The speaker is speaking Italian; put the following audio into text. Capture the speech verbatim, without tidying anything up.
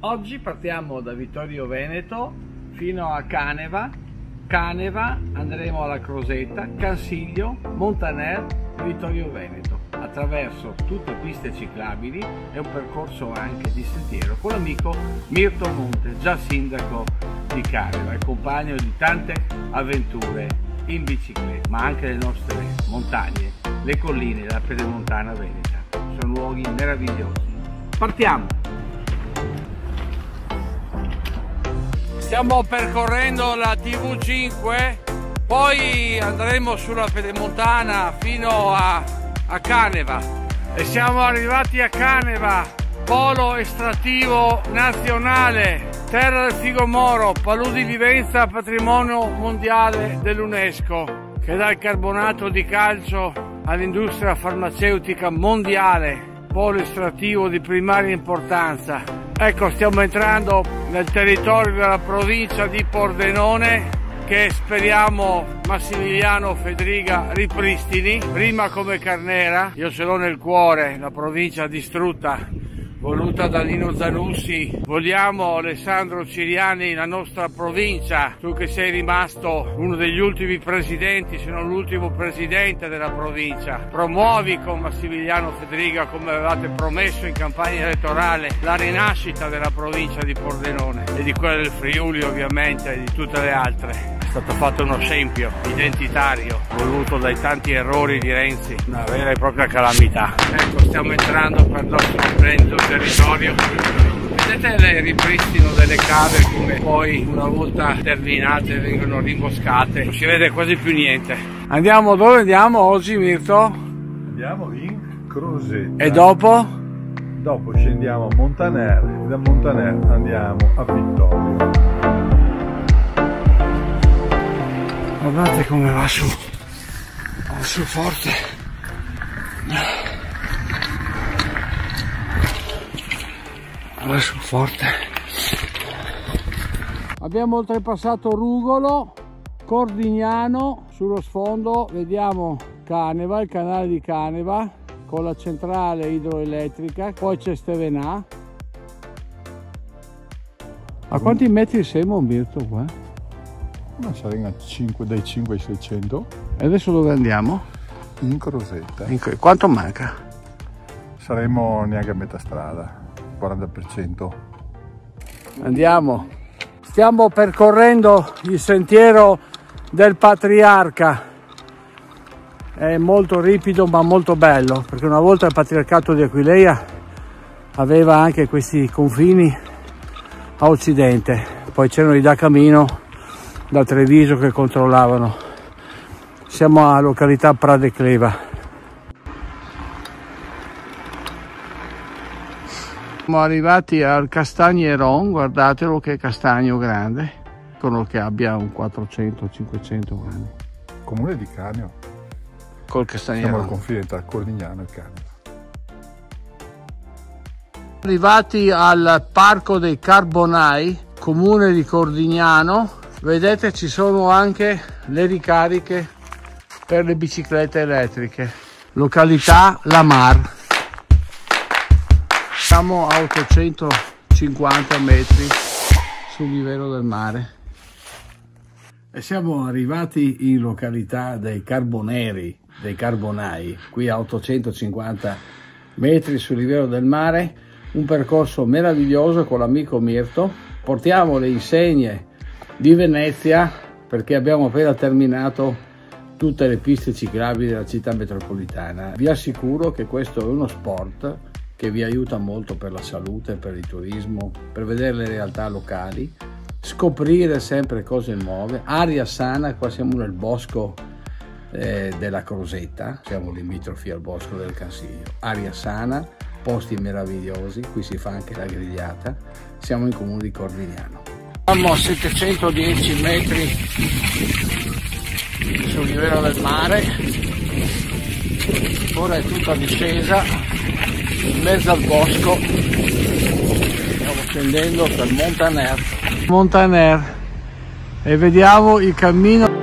Oggi partiamo da Vittorio Veneto fino a Caneva, Caneva andremo alla Crosetta, Cansiglio, Montaner, Vittorio Veneto, attraverso tutte piste ciclabili e un percorso anche di sentiero con l'amico Mirto Monte, già sindaco di Caneva e compagno di tante avventure in bicicletta, ma anche le nostre montagne, le colline della Pedemontana Veneta. Sono luoghi meravigliosi. Partiamo! Stiamo percorrendo la T V cinque, poi andremo sulla Pedemontana fino a, a Caneva e siamo arrivati a Caneva, polo estrattivo nazionale, terra del figo moro, paludi vivenza patrimonio mondiale dell'UNESCO, che dà il carbonato di calcio all'industria farmaceutica mondiale, polo estrattivo di primaria importanza. Ecco, stiamo entrando nel territorio della provincia di Pordenone, che speriamo Massimiliano Fedriga ripristini, prima come Carnera. Io ce l'ho nel cuore, la provincia distrutta, voluta da Nino Zanussi. Vogliamo Alessandro Ciriani, la nostra provincia, tu che sei rimasto uno degli ultimi presidenti, se non l'ultimo presidente della provincia. Promuovi con Massimiliano Fedriga, come avevate promesso in campagna elettorale, la rinascita della provincia di Pordenone e di quella del Friuli ovviamente e di tutte le altre. È stato fatto uno scempio identitario voluto dai tanti errori di Renzi, una vera e propria calamità. Ecco, stiamo entrando per il nostro splendido territorio. Vedete il ripristino delle cave come poi una volta terminate vengono rimboscate, non si vede quasi più niente. Andiamo dove andiamo oggi, Mirto? Andiamo in Crosetta. E dopo? Dopo scendiamo a Montaner e da Montaner andiamo a Vittorio. Guardate come va su, va su forte. Va su forte. Abbiamo oltrepassato Rugolo, Cordignano, sullo sfondo vediamo Caneva, il canale di Caneva con la centrale idroelettrica, poi c'è Stevenà. A quanti metri siamo, Mirto, qua? Ma saranno cinque, dai cinque ai seicento. E adesso dove andiamo? In Crosetta. In, quanto manca? Saremo neanche a metà strada, quaranta per cento. Andiamo. Stiamo percorrendo il sentiero del Patriarca. È molto ripido ma molto bello, perché una volta il Patriarcato di Aquileia aveva anche questi confini a occidente. Poi c'erano i da Camino da Treviso che controllavano. Siamo a località Pradecleva. Siamo arrivati al Castagneron, guardatelo che castagno grande, quello che abbia un quattrocento cinquecento anni. Comune di Canio. Col Castagneron. Siamo al confine tra Cordignano e Canio. Arrivati al Parco dei Carbonai, comune di Cordignano, vedete ci sono anche le ricariche per le biciclette elettriche. Località La Mar. Siamo a ottocentocinquanta metri sul livello del mare. E siamo arrivati in località dei Carboneri, dei Carbonai, qui a ottocentocinquanta metri sul livello del mare. Un percorso meraviglioso con l'amico Mirto. Portiamo le insegne di Venezia perché abbiamo appena terminato tutte le piste ciclabili della città metropolitana. Vi assicuro che questo è uno sport che vi aiuta molto per la salute, per il turismo, per vedere le realtà locali, scoprire sempre cose nuove, aria sana. Qua siamo nel bosco eh, della Crosetta, siamo limitrofi al bosco del Cansiglio, aria sana, posti meravigliosi, qui si fa anche la grigliata. Siamo in comune di Cordignano. Siamo a settecentodieci metri sul livello del mare, ora è tutta discesa in mezzo al bosco. Stiamo scendendo per Montaner, Montaner e vediamo il cammino